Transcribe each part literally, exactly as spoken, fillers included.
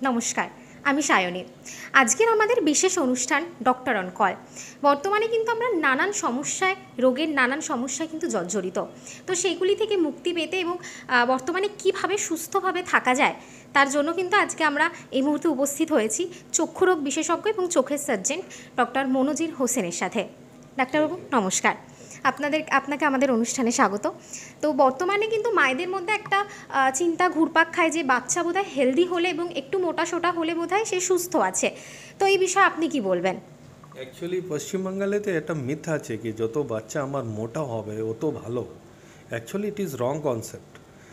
নমস্কার, আমি সায়নী। আজকের আমাদের বিশেষ অনুষ্ঠান ডক্টর অন কল। বর্তমানে কিন্তু আমরা নানান সমস্যায়, রোগের নানান সমস্যায় কিন্তু জর্জরিত। তো সেইগুলি থেকে মুক্তি পেতে এবং বর্তমানে কিভাবে সুস্থভাবে থাকা যায় তার জন্য কিন্তু আজকে আমরা এই মুহূর্তে উপস্থিত হয়েছি চক্ষুরোগ বিশেষজ্ঞ এবং চোখের সার্জন ডক্টর মনোজির হোসেনের সাথে। ডাক্তারবাবু নমস্কার, আপনাদের আপনাকে আমাদের অনুষ্ঠানে স্বাগত। তো বর্তমানে কিন্তু মায়েদের মধ্যে একটা চিন্তা ঘুরপাক খায় যে বাচ্চা বোধহয় হেলদি হলে এবং একটু মোটা সোটা হলে বোধহয় সে সুস্থ আছে। তো এই বিষয়ে আপনি কি বলবেন? অ্যাকচুয়ালি পশ্চিমবাংলাতে একটা মিথ আছে কি যত বাচ্চা আমার মোটা হবে অত ভালো। Actually it is wrong concept.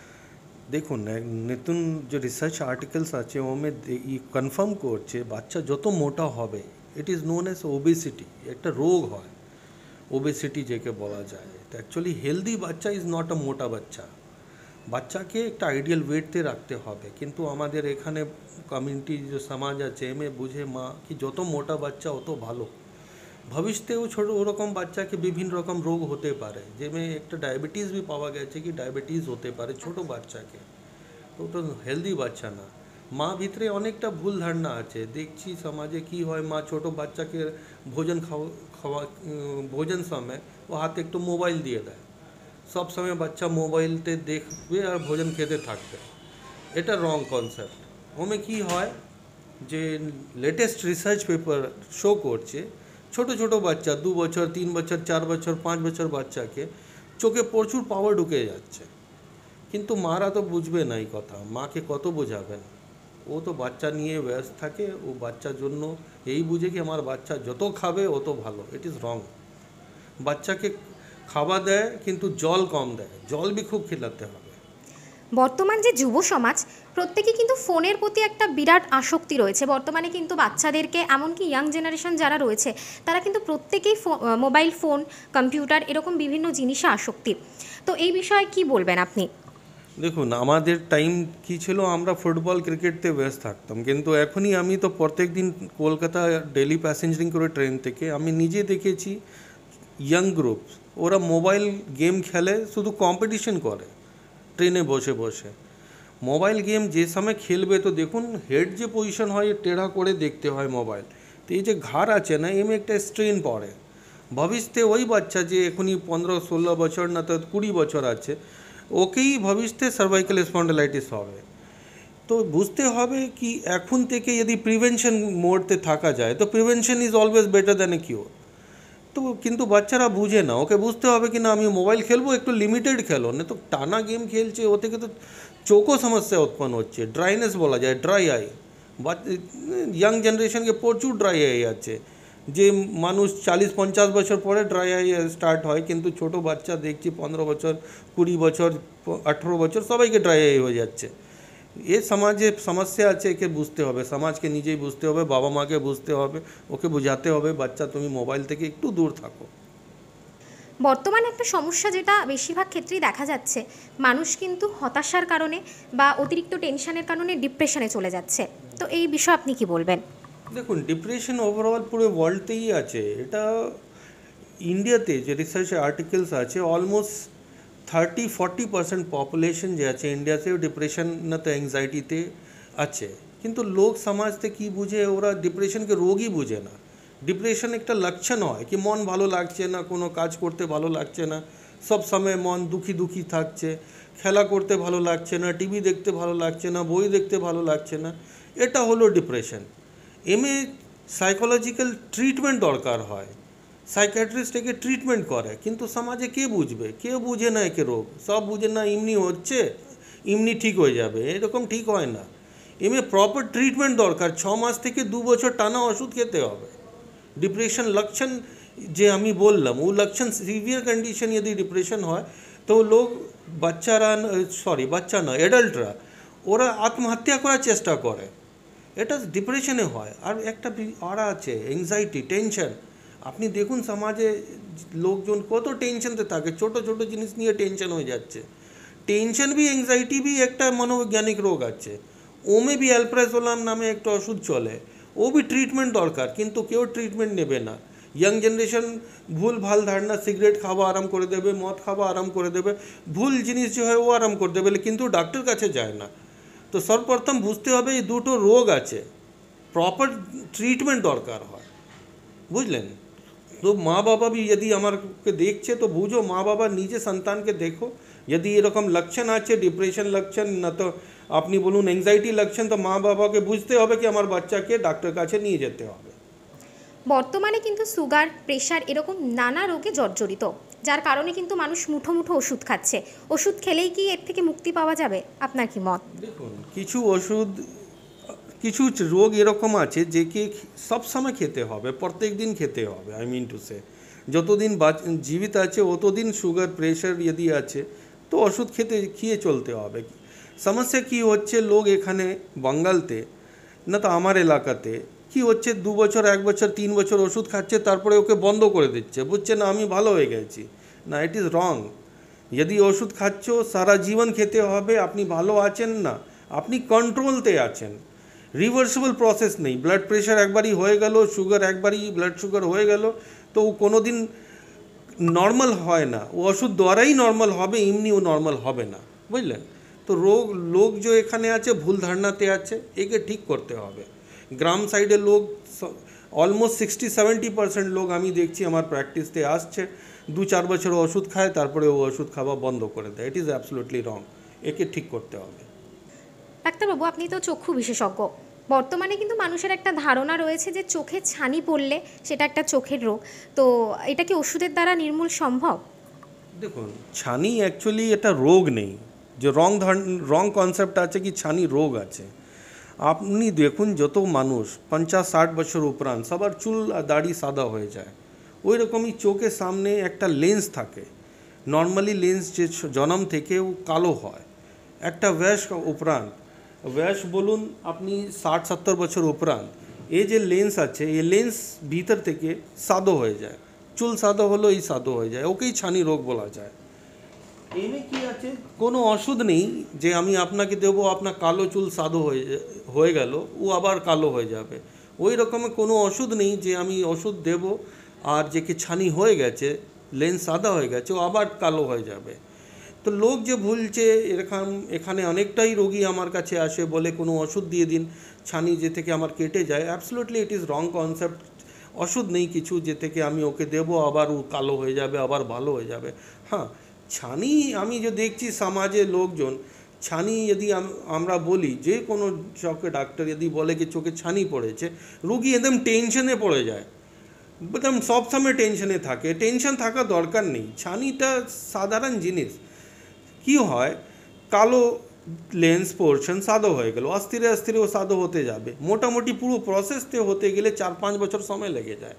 দেখুন, নতুন যে রিসার্চ আর্টিকেলস আছে ওমে কনফার্ম করছে বাচ্চা যত মোটা হবে it is known as obesity, একটা রোগ হয় ওবেসিটি যেকে বলা যায়। তো অ্যাকচুয়ালি হেলদি বাচ্চা ইজ নট আ মোটা বাচ্চা। বাচ্চাকে একটা আইডিয়াল ওয়েটতে রাখতে হবে, কিন্তু আমাদের এখানে কমিউনিটি যে সমাজ আছে এমে বুঝে মা কি যত মোটা বাচ্চা অত ভালো। ভবিষ্যতেও ছোটো ওরকম বাচ্চাকে বিভিন্ন রকম রোগ হতে পারে, যেমন একটা ডায়াবেটিস भी পাওয়া গেছে কি ডায়াবেটিস হতে পারে ছোটো বাচ্চাকে। তো ওটা হেলদি বাচ্চা না। মা ভিতরে অনেকটা ভুল ধারণা আছে, দেখছি সমাজে কি হয় মা ছোটো বাচ্চাকে ভোজন খাওয়া খাওয়া ভোজন সময় ও হাতে একটু মোবাইল দিয়ে দেয়, সব সময় বাচ্চা মোবাইলতে দেখবে আর ভোজন খেতে থাকবে। এটা রং কনসেপ্ট। ওমে কি হয় যে লেটেস্ট রিসার্চ পেপার শো করছে ছোটো ছোটো বাচ্চা দু বছর তিন বছর চার বছর পাঁচ বছর বাচ্চাকে চোখে প্রচুর পাওয়ার ঢুকে যাচ্ছে, কিন্তু মারা তো বুঝবে না এই কথা। মাকে কত বোঝাবেন? ও তো বাচ্চা নিয়ে ব্যস্ত থাকে, ও বাচ্চার জন্য এই বুঝে কি আমার বাচ্চা যত খাবে অত ভালো। It is wrong. বাচ্চাকে খাওয়া দেয় কিন্তু জল কম দেয়, জল বি খুব খেলাতে হবে। বর্তমান যে যুব সমাজ প্রত্যেকে কিন্তু ফোনের প্রতি একটা বিরাট আসক্তি রয়েছে। বর্তমানে কিন্তু বাচ্চাদেরকে এমনকি ইয়াং জেনারেশন যারা রয়েছে তারা কিন্তু প্রত্যেকেই মোবাইল ফোন কম্পিউটার এরকম বিভিন্ন জিনিসে আসক্তি। তো এই বিষয়ে কি বলবেন আপনি? দেখুন, আমাদের টাইম কি ছিল, আমরা ফুটবল ক্রিকেটতে ব্যস্ত থাকতাম, কিন্তু এখনই আমি তো প্রত্যেক দিন কলকাতা ডেলি প্যাসেঞ্জারিং করে ট্রেন থেকে আমি নিজে দেখেছি ইয়াং গ্রুপ ওরা মোবাইল গেম খেলে, শুধু কম্পিটিশন করে ট্রেনে বসে বসে। মোবাইল গেম যে সময় খেলবে তো দেখুন হেড যে পজিশন হয় টেढ़ा করে দেখতে হয় মোবাইল, তো এই যে ঘাড় আছে না এমনি একটা স্ট্রেন পড়ে। ভবিষ্যতে ওই বাচ্চা যে এখনই পনেরো ষোলো বছর না তো কুড়ি বছর আছে ওকেই ভবিষ্যতে সার্ভাইকাল স্পন্ডালাইটিস হবে। তো বুঝতে হবে কি এখন থেকে যদি প্রিভেনশন মোডতে থাকা যায় তো prevention is always better than a cure. তো কিন্তু বাচ্চারা বুঝে না, ওকে বুঝতে হবে কি না আমি মোবাইল খেলবো একটু লিমিটেড খেলো, না তো টানা গেম খেলছে ও থেকে তো চোখও সমস্যা উৎপন্ন হচ্ছে, ড্রাইনেস বলা যায়, ড্রাই আই। ইয়াং জেনারেশনকে প্রচুর ড্রাই আই আছে, যে মানুষ চালিশ পঞ্চাশ বছর পরে ড্রাই আই স্টার্ট হয়, কিন্তু ছোটো বাচ্চা দেখছি পনেরো বছর কুড়ি বছর আঠেরো বছর সবাইকে ড্রাই আই হয়ে যাচ্ছে। এ সমাজে সমস্যা আছে, একে বুঝতে হবে, সমাজকে নিজেই বুঝতে হবে, বাবা মাকে বুঝতে হবে, ওকে বোঝাতে হবে বাচ্চা তুমি মোবাইল থেকে একটু দূর থাকো। বর্তমানে একটা সমস্যা যেটা বেশিরভাগ ক্ষেত্রেই দেখা যাচ্ছে, মানুষ কিন্তু হতাশার কারণে বা অতিরিক্ত টেনশনের কারণে ডিপ্রেশনে চলে যাচ্ছে। তো এই বিষয়ে আপনি কি বলবেন? দেখুন, ডিপ্রেশন ওভারঅল পুরো ওয়ার্ল্ডতেই আছে। এটা ইন্ডিয়াতে যে রিসার্চ আর্টিকেলস আছে almost thirty forty percent population যে আছে ইন্ডিয়াতেও ডিপ্রেশন না তো অ্যাংজাইটিতে আছে, কিন্তু লোক সমাজতে কি বুঝে ওরা ডিপ্রেশনকে রোগই বুঝে না। ডিপ্রেশন একটা লক্ষণ হয় কি মন ভালো লাগছে না, কোনো কাজ করতে ভালো লাগছে না, সব সময় মন দুঃখী দুঃখী থাকছে, খেলা করতে ভালো লাগছে না, টিভি দেখতে ভালো লাগছে না, বই দেখতে ভালো লাগছে না, এটা হলো ডিপ্রেশন। এমএ সাইকোলজিক্যাল ট্রিটমেন্ট দরকার হয়, সাইকিয়াট্রিস্ট একে ট্রিটমেন্ট করে, কিন্তু সমাজে কে বুঝবে? কেউ বুঝে না একে রোগ, সব বুঝে না এমনি হচ্ছে এমনি ঠিক হয়ে যাবে, এরকম ঠিক হয় না। এমনি প্রপার ট্রিটমেন্ট দরকার, ছ মাস থেকে দু বছর টানা ওষুধ খেতে হবে। ডিপ্রেশন লক্ষণ যে আমি বললাম ও লক্ষণ সিভিয়ার কন্ডিশন যদি ডিপ্রেশন হয় তো লোক বাচ্চারা সরি বাচ্চা না অ্যাডাল্টরা ওরা আত্মহত্যা করার চেষ্টা করে, এটা ডিপ্রেশনে হয়। আর একটা আর আছে অ্যাংজাইটি, টেনশন। আপনি দেখুন সমাজে লোকজন কত টেনশনতে থাকে, ছোটো ছোটো জিনিস নিয়ে টেনশন হয়ে যাচ্ছে। টেনশন বি অ্যাংজাইটি বি একটা মনোবৈজ্ঞানিক রোগ আছে, ওমে বি অ্যালপ্রাজোলাম নামে একটা ওষুধ চলে, ও বি ট্রিটমেন্ট দরকার, কিন্তু কেউ ট্রিটমেন্ট নেবে না। ইয়াং জেনারেশন ভুল ভাল ধারণা, সিগারেট খাওয়া আরাম করে দেবে, মদ খাওয়া আরাম করে দেবে, ভুল জিনিস যে হয় ও আরাম করে দেবে, কিন্তু ডাক্তার কাছে যায় না। তো সর্বপ্রথম বুঝতে হবে এই দুটো রোগ আছে, প্রপার ট্রিটমেন্ট দরকার হয়, বুঝলেন। তো মা বাবা भी यदि আমাকে দেখছে তো বুঝো, মা বাবা নিজে সন্তানকে দেখো, যদি এরকম লক্ষণ আছে, ডিপ্রেশন লক্ষণ না তো আপনি বলুন অ্যাংজাইটি লক্ষণ, তো মা বাবাকে বুঝতে হবে কি আমার বাচ্চাকে ডাক্তার কাছে নিয়ে যেতে হবে। বর্তমানে কিন্তু সুগার, প্রেশার এরকম নানা রোগে জর্জরিত, যার কারণে কিন্তু মানুষ মুঠো মুঠো ওষুধ খাচ্ছে। ওষুধ খেলেই কি এর থেকে মুক্তি পাওয়া যাবে? আপনার কি মত? দেখুন, কিছু ওষুধ, কিছু রোগ এরকম আছে যে কি সব সময় খেতে হবে, প্রত্যেক দিন খেতে হবে। আই মিন টু সে যতদিন জীবিত আছে অতদিন সুগার প্রেশার যদি আছে তো ওষুধ খেতে খেয়ে চলতে হবে। সমস্যা কি হচ্ছে, লোক এখানে বাঙ্গালতে না তো আমার এলাকাতে কি হচ্ছে, দু বছর এক বছর তিন বছর ওষুধ খাচ্ছে, তারপরে ওকে বন্ধ করে দিচ্ছে, বুঝছে না আমি ভালো হয়ে গেছি। না, ইট ইজ রং। যদি ওষুধ খাচ্ছ সারা জীবন খেতে হবে, আপনি ভালো আছেন না, আপনি কন্ট্রোলতে আছেন, রিভার্সিবল প্রসেস নেই। ব্লাড প্রেশার একবারই হয়ে গেল, সুগার একবারই ব্লাড সুগার হয়ে গেল, তো ও কোনো দিন নর্মাল হয় না, ও ওষুধ দ্বারাই নর্মাল হবে, এমনি ও নর্মাল হবে না, বুঝলেন। তো রোগ লোক যে এখানে আছে ভুল ধারণাতে আছে, একে ঠিক করতে হবে। গ্রাম সাইডের লোক অলমোস্ট সিক্সটি সেভেন্টি পার্সেন্ট লোক আমি দেখছি আমার প্র্যাকটিসতে আসছে, দু চার বছর ওষুধ খায়, তারপরে ও ওষুধ খাওয়া বন্ধ করে দেয়। ইট ইজ অ্যাবসলিউটলি রং, একে ঠিক করতে হবে। ডাক্তারবাবু, আপনি তো চক্ষু বিশেষজ্ঞ। বর্তমানে কিন্তু মানুষের একটা ধারণা রয়েছে যে চোখে ছানি পড়লে সেটা একটা চোখের রোগ, তো এটা কি ওষুধের দ্বারা নির্মূল সম্ভব? দেখুন, ছানি অ্যাকচুয়ালি এটা রোগ নেই, যে রং রং কনসেপ্ট আছে কি ছানি রোগ আছে। আপনি দেখুন যত মানুষ পঞ্চাশ ষাট বছর উপরান্ত সবার চুল আর দাড়ি সাদা হয়ে যায়, ওই রকমই চোখের সামনে একটা লেন্স থাকে। নর্মালি লেন্স যে জন্ম থেকে ও কালো হয়, একটা বয়স উপরান্ত, বয়স বলুন আপনি ষাট সত্তর বছর উপরান্ত, এই যে লেন্স আছে এই লেন্স ভিতর থেকে সাদা হয়ে যায়, চুল সাদা হলো এই সাদা হয়ে যায়, ওকেই ছানি রোগ বলা যায়। এনে কি আছে, কোনো ওষুধ নেই যে আমি আপনাকে দেবো আপনার কালো চুল সাদা হয়ে হয়ে গেল ও আবার কালো হয়ে যাবে, ওই রকমের কোনো ওষুধ নেই যে আমি ওষুধ দেব আর যে কি ছানি হয়ে গেছে লেন্স সাদা হয়ে গেছে ও আবার কালো হয়ে যাবে। তো লোক যে ভুলছে, এরকম এখানে অনেকটাই রোগী আমার কাছে আসে, বলে কোনো ওষুধ দিয়ে দিন ছানি যে থেকে আমার কেটে যায়। Absolutely it is wrong concept. ওষুধ নেই কিছু যে থেকে আমি ওকে দেবো আবার ও কালো হয়ে যাবে আবার ভালো হয়ে যাবে। হ্যাঁ, ছানি আমি যে দেখছি সমাজে লোকজন, ছানি যদি আমরা বলি যে কোনো চোখে ডাক্তার যদি বলে কি চোখে ছানি পড়েছে, রুগী একদম টেনশনে পড়ে যায়, একদম সবসময় টেনশনে থাকে। টেনশন থাকা দরকার নেই, ছানিটা সাধারণ জিনিস। কি হয়, কালো লেন্স পোর্শন সাদা হয়ে গেল, আস্তে আস্তে ও সাদা হতে যাবে, মোটামুটি পুরো প্রসেসতে হতে গেলে চার পাঁচ বছর সময় লেগে যায়।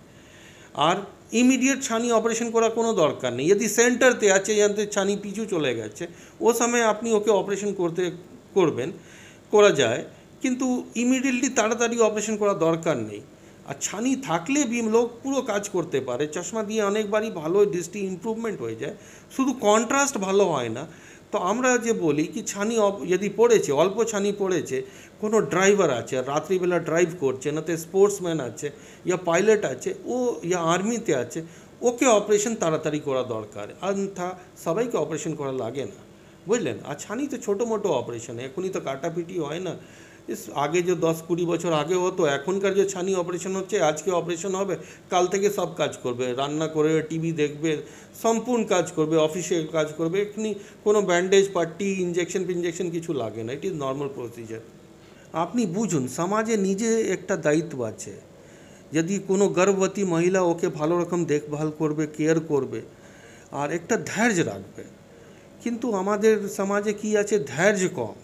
আর ইমিডিয়েট ছানি অপারেশন করার কোনো দরকার নেই। যদি সেন্টারতে আছে যাতে ছানি পিছু চলে গেছে, ও সময় আপনি ওকে অপারেশন করতে করবেন, করা যায়, কিন্তু ইমিডিয়েটলি তাড়াতাড়ি অপারেশন করা দরকার নেই। আর ছানি থাকলে বি লোক পুরো কাজ করতে পারে, চশমা দিয়ে অনেকবারই ভালো দৃষ্টি ইমপ্রুভমেন্ট হয়ে যায়, শুধু কন্ট্রাস্ট ভালো হয় না। তো আমরা যে বলি কি ছানি যদি পড়েছে, অল্প ছানি পড়েছে, কোনো ড্রাইভার আছে রাত্রিবেলা ড্রাইভ করছে, না তো স্পোর্টসম্যান আছে ইয়া পাইলট আছে, ও ইয়া আর্মিতে আছে, ওকে অপারেশন তাড়াতাড়ি করা দরকার, অন্যথা সবাইকে অপারেশন করা লাগে না, বুঝলেন। আর ছানি তো ছোটো মোটো অপারেশন, এখনই তো কাটাপিটি হয় না। আগে যে দশ কুড়ি বছর আগে হতো, এখনকার যে ছানি অপারেশন হচ্ছে, আজকে অপারেশন হবে কাল থেকে সব কাজ করবে, রান্না করে টিভি দেখবে, সম্পূর্ণ কাজ করবে, অফিসে কাজ করবে, এখনি কোনো ব্যান্ডেজ পাট্টি ইঞ্জেকশন ফিনজেকশন কিছু লাগে না, ইট ইজ নর্মাল প্রসিজার। আপনি বুঝুন সমাজে নিজে একটা দায়িত্ব আছে, যদি কোনো গর্ভবতী মহিলা ওকে ভালো রকম দেখভাল করবে, কেয়ার করবে, আর একটা ধৈর্য রাখবে। কিন্তু আমাদের সমাজে কি আছে, ধৈর্য কম।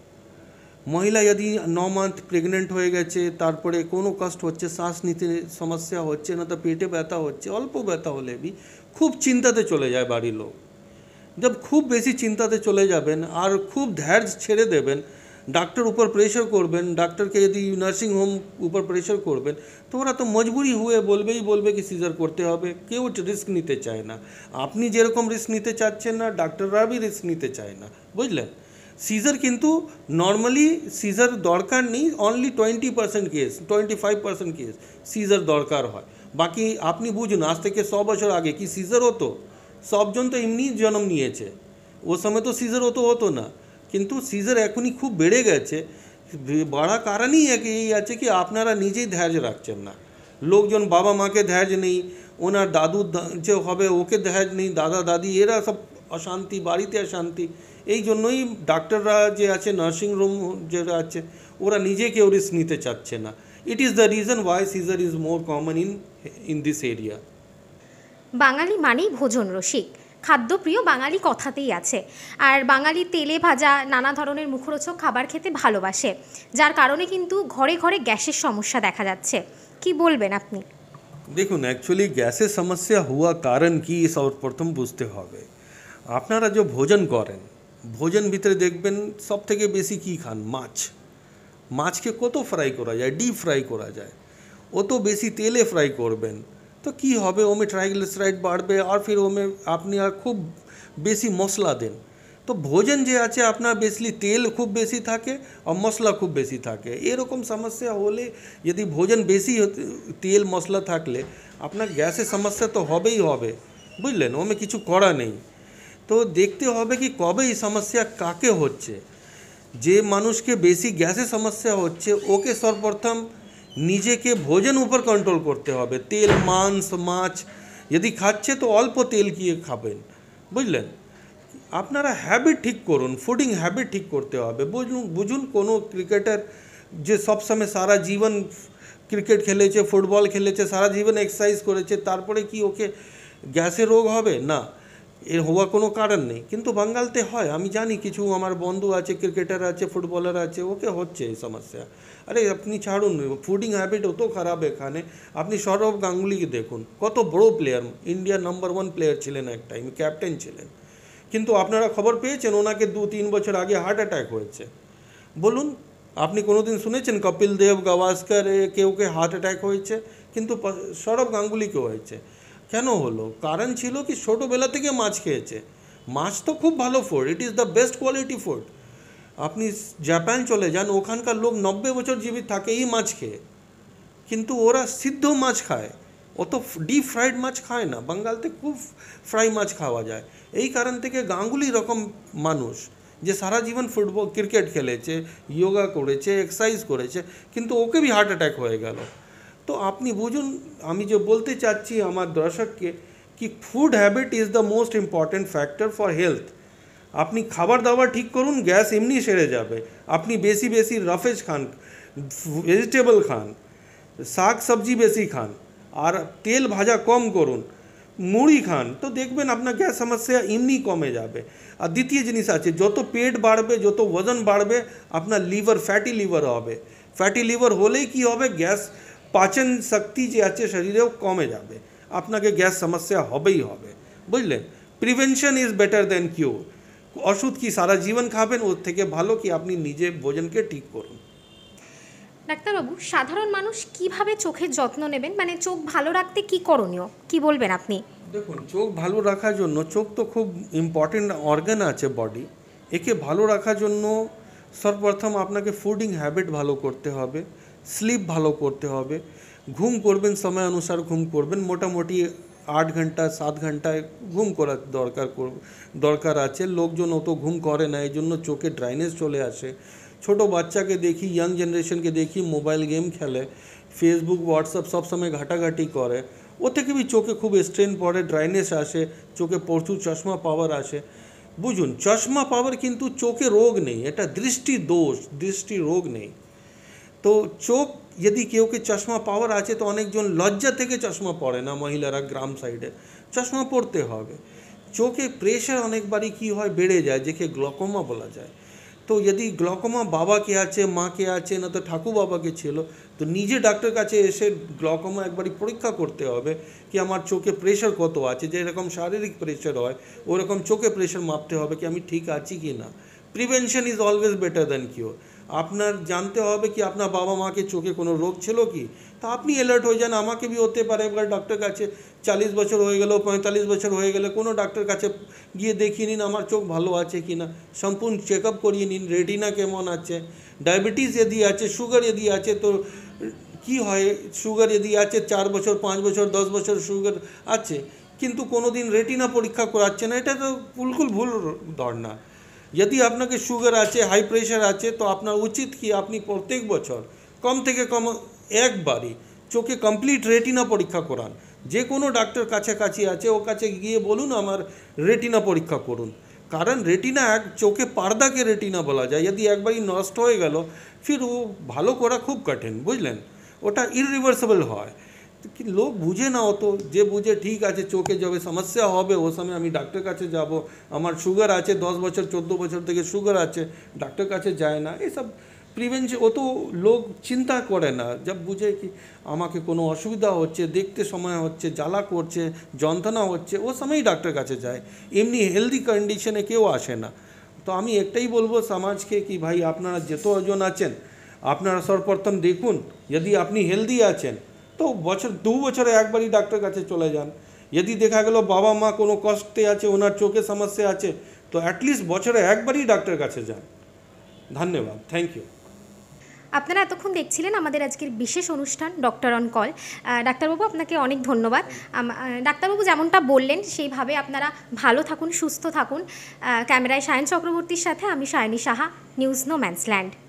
মহিলা যদি ন মান্থ প্রেগনেন্ট হয়ে গেছে, তারপরে কোনো কষ্ট হচ্ছে, শ্বাস নিতে সমস্যা হচ্ছে, না তো পেটে ব্যথা হচ্ছে, অল্প ব্যথা হলে বি খুব চিন্তাতে চলে যায় বাড়ির লোক। जब খুব বেশি চিন্তাতে চলে যাবেন আর খুব ধৈর্য ছেড়ে দেবেন, ডাক্তার উপর প্রেশার করবেন, ডাক্তারকে যদি নার্সিং হোম উপর প্রেশার করবেন, তো ওরা তো মজবুরি হয়ে বলবেই বলবে কি সিজার করতে হবে, কেউ রিস্ক নিতে চায় না। আপনি যেরকম রিস্ক নিতে চাচ্ছেন না, ডাক্তাররা भी রিস্ক নিতে চায় না, বুঝলেন। সিজার কিন্তু নর্মালি সিজার দরকার নেই, only twenty percent case, twenty five percent case caesar দরকার হয়। বাকি আপনি বুঝুন আজ থেকে শ বছর আগে কি সিজার হতো? সবজন তো এমনি জন্ম নিয়েছে, ও সময় তো সিজার হতো হতো না। কিন্তু সিজার এখনই খুব বেড়ে গেছে, बड़ा कारण ही एक यही আছে কি আপনারা নিজেই ধৈর্য রাখছেন না। লোকজন বাবা মাকে ধৈর্য নেই, ওনার দাদু দা- যে হবে ওকে ধৈর্য নেই, দাদা দাদি এরা সব অশান্তি, বাড়িতে অশান্তি। এই জন্যই ডাক্তাররা যে আছে, নার্সিং রুম যারা আছে, ওরা নিজে কেউ রিস্ক নিতে চাচ্ছে না। It is the reason why caesar is more common in in this area. Bangali মানেই ভোজন রসিক, খাদ্যপ্রিয় বাঙালি কথাতেই আছে। আর বাঙালি তেলে ভাজা নানা ধরনের মুখরোচক খাবার খেতে ভালোবাসে, যার কারণে কিন্তু ঘরে ঘরে গ্যাসের সমস্যা দেখা যাচ্ছে। কি বলবেন আপনি? দেখুন, অ্যাকচুয়ালি গ্যাসের সমস্যা হওয়া কারণ কি সর্বপ্রথম বুঝতে হবে। আপনারা যে ভোজন করেন, ভোজন ভিতরে দেখবেন সব থেকে বেশি কী খান? মাছ। মাছকে কত ফ্রাই করা যায়? ডিপ ফ্রাই করা যায়। অত বেশি তেলে ফ্রাই করবেন তো কি হবে? ওমে ট্রাইগ্লিসারাইড বাড়বে, আর ফির ওমে আপনি আর খুব বেশি মশলা দেন। তো ভোজন যে আছে আপনার বেসিলি তেল খুব বেশি থাকে আর মশলা খুব বেশি থাকে। এরকম সমস্যা হলে, যদি ভোজন বেশি হতে- তেল মশলা থাকলে আপনার গ্যাসের সমস্যা তো হবেই হবে, বুঝলেন? ওমে কিছু করা নেই। তো দেখতে হবে কি কবে এই সমস্যা কাকে হচ্ছে। যে মানুষকে বেশি গ্যাসের সমস্যা হচ্ছে ওকে সর্বপ্রথম নিজেকে ভোজন উপর কন্ট্রোল করতে হবে। তেল, মাংস, মাছ যদি খাচ্ছে তো অল্প তেল গিয়ে খাবেন, বুঝলেন? আপনারা হ্যাবিট ঠিক করুন, ফুডিং হ্যাবিট ঠিক করতে হবে। বুঝুন বুঝুন কোনো ক্রিকেটার যে সবসময় সারা জীবন ক্রিকেট খেলেছে, ফুটবল খেলেছে, সারা জীবন এক্সারসাইজ করেছে, তারপরে কি ওকে গ্যাসের রোগ হবে? না, এর হওয়ার কোনো কারণ নেই। কিন্তু বাঙ্গালতে হয়, আমি জানি কিছু আমার বন্ধু আছে, ক্রিকেটার আছে, ফুটবলার আছে, ওকে হচ্ছে এই সমস্যা। আরে আপনি ছাড়ুন, ফুডিং হ্যাবিট অত খারাপ এখানে। আপনি সৌরভ গাঙ্গুলিকে দেখুন, কত বড় প্লেয়ার, ইন্ডিয়ার নাম্বার ওয়ান প্লেয়ার ছিলেন এক টাইম, ক্যাপ্টেন ছিলেন। কিন্তু আপনারা খবর পেয়েছেন ওনাকে দু তিন বছর আগে হার্ট অ্যাটাক হয়েছে। বলুন, আপনি কোনোদিন শুনেছেন কপিল দেব, গাভাস্কর এ কেউ কে হার্ট অ্যাটাক হয়েছে? কিন্তু প- সৌরভ গাঙ্গুলিকে হয়েছে। কেন হলো? কারণ ছিল কি ছোটোবেলা থেকে মাছ খেয়েছে। মাছ তো খুব ভালো food, it is the best quality food. আপনি জাপান চলে যান, ওখানকার লোক নব্বই বছর জীবিত থাকে এই মাছ খেয়ে। কিন্তু ওরা সিদ্ধ মাছ খায়, অত ডিপ ফ্রাইড মাছ খায় না। বাঙ্গালতে খুব ফ্রাই মাছ খাওয়া যায়। এই কারণ থেকে গাঙ্গুলি রকম মানুষ যে সারা জীবন ফুটবল ক্রিকেট খেলেছে, যোগা করেছে, এক্সারসাইজ করেছে, কিন্তু ওকে বি হার্ট অ্যাটাক হয়ে গেল। তো আপনি বুঝুন, আমি যে বলতে চাচ্ছি আমার দর্শককে কি food habit is the most important factor for health. আপনি খাবার দাবার ঠিক করুন, গ্যাস এমনি সেরে যাবে। আপনি বেশি বেশি রাফেজ খান, ভেজিটেবল খান, শাক সবজি বেশি খান, আর তেল ভাজা কম করুন, মুড়ি খান, তো দেখবেন আপনার গ্যাস সমস্যা এমনি কমে যাবে। আর দ্বিতীয় জিনিস আছে, যত পেট বাড়বে, যত ওজন বাড়বে, আপনার লিভার ফ্যাটি লিভার হবে। ফ্যাটি লিভার হলেই কি হবে? গ্যাস পাচন শক্তি যে আছে শরীরেও কমে যাবে, আপনাকে গ্যাস সমস্যা হবেই হবে, বুঝলেন? Prevention is better than cure. ওষুধ কি সারা জীবন খাবেন? ওর থেকে ভালো কি আপনি নিজে ভোজনকে ঠিক করুন। ডাক্তারবাবু, সাধারণ মানুষ কিভাবে চোখের যত্ন নেবেন? মানে চোখ ভালো রাখতে কি করণীয়, কি বলবেন আপনি? দেখুন, চোখ ভালো রাখার জন্য, চোখ তো খুব ইম্পর্টেন্ট অর্গান আছে বডি, একে ভালো রাখার জন্য সর্বপ্রথম আপনাকে ফুডিং হ্যাবিট ভালো করতে হবে, স্লিপ ভালো করতে হবে, ঘুম করবেন, সময় অনুসার ঘুম করবেন। মোটামুটি আট ঘন্টা সাত ঘন্টায় ঘুম করার দরকার কর- দরকার আছে। লোকজন অত ঘুম করে না, এই জন্য চোখে ড্রাইনেস চলে আসে। ছোটো বাচ্চাকে দেখি, ইয়াং জেনারেশনকে দেখি মোবাইল গেম খেলে, ফেসবুক হোয়াটসঅ্যাপ সব সময় ঘাটাঘাটি করে, ও থেকে বি চোখে খুব স্ট্রেন পড়ে, ড্রাইনেস আসে, চোখে প্রচুর চশমা পাওয়ার আসে। বুঝুন, চশমা পাওয়ার কিন্তু চোখে রোগ নেই, এটা দৃষ্টি দোষ, দৃষ্টি রোগ নেই। তো চোখ যদি কেউকে চশমা পাওয়ার আছে, তো অনেকজন লজ্জা থেকে চশমা পরে না, মহিলারা গ্রাম সাইডে চশমা পরতে হবে। চোখে প্রেশার অনেকবারই কী হয়, বেড়ে যায়, যেকে গ্লকোমা বলা যায়। তো যদি গ্লকোমা বাবাকে আছে, মাকে আছে, না তো ঠাকুর বাবাকে ছিল, তো নিজে ডাক্তার কাছে এসে গ্লকোমা একবারই পরীক্ষা করতে হবে কি আমার চোখে প্রেশার কত আছে। যেরকম শারীরিক প্রেশার হয় ওরকম চোখে প্রেশার মাপতে হবে কি আমি ঠিক আছি কি না। Prevention is always better than cure. আপনার জানতে হবে কি আপনার বাবা মাকে চোখে কোনো রোগ ছিল কি, তা আপনি অ্যালার্ট হয়ে যান। আমাকে বি হতে পারে, এবার ডাক্তার কাছে চালিশ বছর হয়ে গেল, পঁয়তাল্লিশ বছর হয়ে গেলে কোনো ডাক্তার কাছে গিয়ে দেখিয়ে নিন আমার চোখ ভালো আছে কি না, সম্পূর্ণ চেক আপ করিয়ে নিন, রেটিনা কেমন আছে, ডায়াবেটিস যদি আছে, সুগার যদি আছে, তো কি হয়, সুগার যদি আছে চার বছর পাঁচ বছর দশ বছর সুগার আছে কিন্তু কোনো দিন রেটিনা পরীক্ষা করাচ্ছে না, এটা তো বিলকুল ভুল ধারণা। যদি আপনাকে সুগার আছে, হাই প্রেশার আছে, তো আপনার উচিত কি আপনি প্রত্যেক বছর কম থেকে কম একবারই চোখে কমপ্লিট রেটিনা পরীক্ষা করান। যে কোনো ডাক্তার কাছাকাছি আছে ও কাছে গিয়ে বলুন আমার রেটিনা পরীক্ষা করুন। কারণ রেটিনা এক চোখে পর্দাকে রেটিনা বলা যায়, যদি একবারই নষ্ট হয়ে গেল ফির ও ভালো করা খুব কঠিন, বুঝলেন, ওটা ইররিভার্সেবল হয়। কি লোক বুঝে না অত, যে বুঝে ঠিক আছে চোখে যাবে সমস্যা হবে ও সময় আমি ডাক্তার কাছে যাব, আমার সুগার আছে দশ বছর চোদ্দো বছর থেকে সুগার আছে, ডাক্তার কাছে যায় না, এসব প্রিভেনশন অত লোক চিন্তা করে না। যা বুঝে কি আমাকে কোনো অসুবিধা হচ্ছে, দেখতে সময় হচ্ছে, জ্বালা করছে, যন্ত্রণা হচ্ছে, ও সময়ই ডাক্তার কাছে যায়, এমনি হেলদি কন্ডিশনে কেউ আসে না। তো আমি একটাই বলবো সমাজকে কি ভাই আপনারা যতজন আছেন আপনারা সর্বপ্রথম দেখুন, যদি আপনি হেলদি আছেন তো বছর দু বছরে একবারই ডাক্তার কাছে চলে যান। যদি দেখা গেল বাবা মা কোনো কষ্টে আছে, ওনার চোখে সমস্যা আছে, তো অ্যাটলিস্ট বছরে একবারই ডাক্তার কাছে যান। ধন্যবাদ, থ্যাংক ইউ। আপনারা এতক্ষণ দেখছিলেন আমাদের আজকের বিশেষ অনুষ্ঠান ডক্টর অন কল। ডাক্তারবাবু আপনাকে অনেক ধন্যবাদ। আম- আহ, ডাক্তারবাবু যেমনটা বললেন সেইভাবে আপনারা ভালো থাকুন, সুস্থ থাকুন। আহ, ক্যামেরায় সায়ন চক্রবর্তীর সাথে আমি সায়নী সাহা, নিউজ নো ম্যানসল্যান্ড।